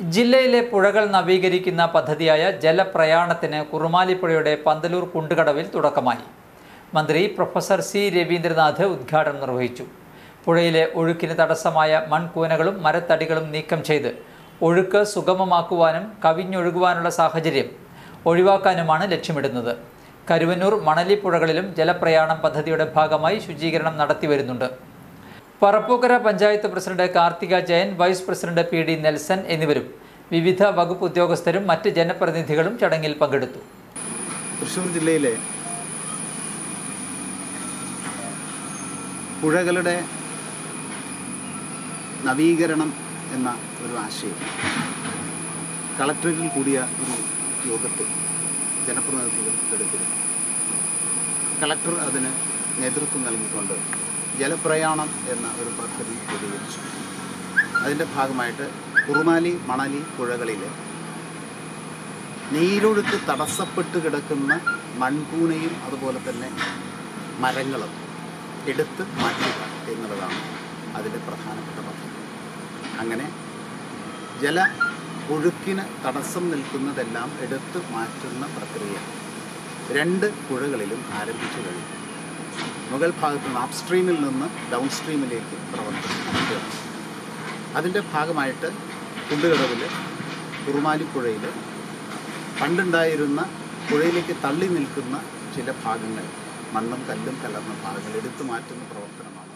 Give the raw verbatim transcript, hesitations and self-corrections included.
ജില്ലയിലെ പുഴകൾ നവീകരിക്കുന്ന പദ്ധതിയായ ജലപ്രയാണത്തിന് കുറുമാലിപ്പുഴയുടെ പന്തലൂർ കുണ്ടുകടവിൽ തുടക്കമായി. മന്ത്രി പ്രൊഫസർ സി രവീന്ദ്രനാഥ് ഉദ്ഘാടനം നിർവഹിച്ചു. പുഴയിലെ ഒഴുക്കിന് തടസ്സമായ മൺകൂനകളും മരത്തടികളും നീക്കം ചെയ്ത് ഒഴുക്ക് സുഗമമാക്കുവാനും കവിഞ്ഞൊഴുകുവാനുള്ള സാഹചര്യം ഒഴിവാക്കാനുമാണ് ലക്ഷ്യമിടുന്നത്. കരുവന്നൂർ മണലി പുഴകളിലും ജലപ്രയാണം പദ്ധതിയുടെ ഭാഗമായി ശുചീകരണം നടത്തിവരുന്നുണ്ട്. Parappukkara panchayat president Karthika Jayan, vice president P D Nelson എന്നിവരും വിവിധ വകുപ്പ് ഉദ്യോഗസ്ഥരും മറ്റ് ജനപ്രതിനിധികളും ചടങ്ങിൽ പങ്കെടുത്തു. തൃശ്ശൂർ ജില്ലയിലെ പുഴകളുടെ നവീകരണം എന്ന ഒരു ആശയം കളക്ടറേറ്റിൽ കൂടിയ ഒരു യോഗത്തിൽ ജനപ്രതിനിധികൾ എടുത്തിരുന്നു. കളക്ടർ അതിന് നേതൃത്വം നൽകിക്കൊണ്ട് ജലപ്രയാണം എന്ന ഒരു പദ്ധതി രൂപീകരിച്ചു. അതിൻ്റെ ഭാഗമായിട്ട് കുറുമാലി മണലി പുഴകളിലെ നീരൊഴുക്ക് തടസ്സപ്പെട്ട് കിടക്കുന്ന മൺകൂനയും അതുപോലെ തന്നെ മരങ്ങളും എടുത്ത് മാറ്റുക എന്നുള്ളതാണ് അതിൻ്റെ പ്രധാനപ്പെട്ട പദ്ധതി. അങ്ങനെ ജല ഒഴുക്കിന് തടസ്സം നിൽക്കുന്നതെല്ലാം എടുത്ത് മാറ്റുന്ന പ്രക്രിയ രണ്ട് പുഴകളിലും ആരംഭിച്ചു കഴിഞ്ഞു. മുകൾ ഭാഗത്ത് നിന്ന് അപ്സ്ട്രീമിൽ നിന്ന് ഡൗൺ സ്ട്രീമിലേക്ക് പ്രവർത്തനം നടത്തുക. അതിൻ്റെ ഭാഗമായിട്ട് കുണ്ടുകടവിൽ കുറുമാലിപ്പുഴയിൽ പണ്ടുണ്ടായിരുന്ന പുഴയിലേക്ക് തള്ളി നിൽക്കുന്ന ചില ഭാഗങ്ങൾ, മണ്ണും കല്ലും കലർന്ന ഭാഗങ്ങൾ എടുത്തു മാറ്റുന്ന പ്രവർത്തനമാണ്.